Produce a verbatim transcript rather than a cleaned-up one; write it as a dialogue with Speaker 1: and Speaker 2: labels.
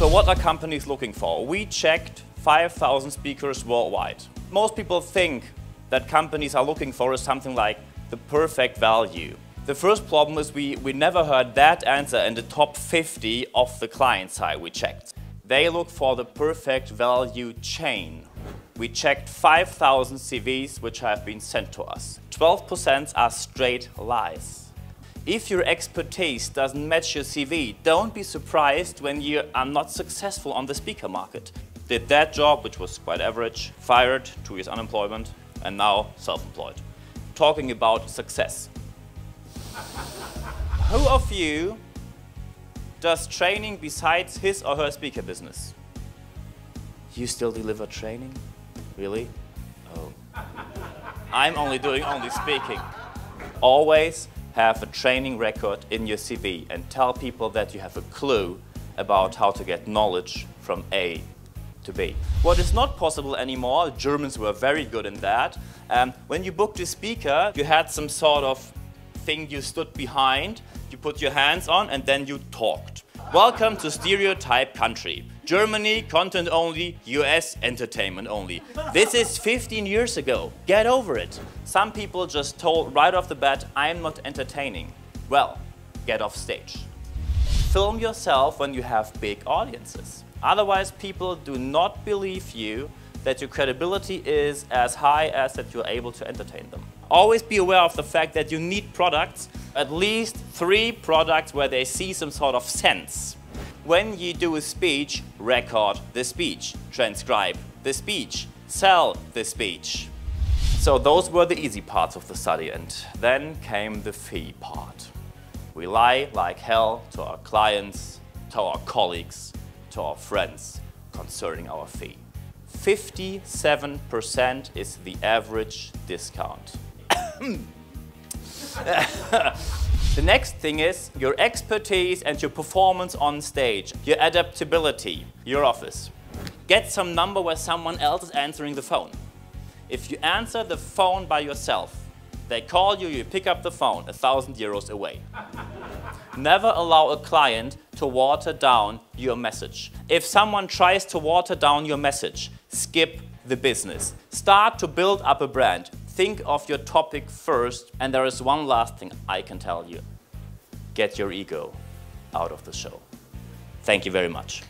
Speaker 1: So what are companies looking for? We checked five thousand speakers worldwide. Most people think that companies are looking for is something like the perfect value. The first problem is we, we never heard that answer in the top fifty of the client side we checked. They look for the perfect value chain. We checked five thousand C Vs which have been sent to us. twelve percent are straight lies. If your expertise doesn't match your C V, don't be surprised when you are not successful on the speaker market. Did that job, which was quite average, fired, two years unemployment, and now self-employed. Talking about success. Who of you does training besides his or her speaker business? You still deliver training? Really? Oh. I'm only doing only speaking. Always have a training record in your C V and tell people that you have a clue about how to get knowledge from A to B. What is not possible anymore, Germans were very good in that, um, when you booked a speaker, you had some sort of thing you stood behind, you put your hands on, and then you talked. Welcome to stereotype country. Germany, content only, U S, entertainment only. This is fifteen years ago. Get over it. Some people just told right off the bat, I'm not entertaining. Well, get off stage. Film yourself when you have big audiences. Otherwise, people do not believe you that your credibility is as high as that you're able to entertain them. Always be aware of the fact that you need products, at least three products where they see some sort of sense. When you do a speech, record the speech, transcribe the speech, sell the speech. So those were the easy parts of the study, and then came the fee part. We lie like hell to our clients, to our colleagues, to our friends concerning our fee. fifty-seven percent is the average discount. The next thing is your expertise and your performance on stage, your adaptability, your office. Get some number where someone else is answering the phone. If you answer the phone by yourself, they call you, you pick up the phone, a thousand euros away. Never allow a client to water down your message. If someone tries to water down your message, skip the business. Start to build up a brand. Think of your topic first, and there is one last thing I can tell you. Get your ego out of the show. Thank you very much.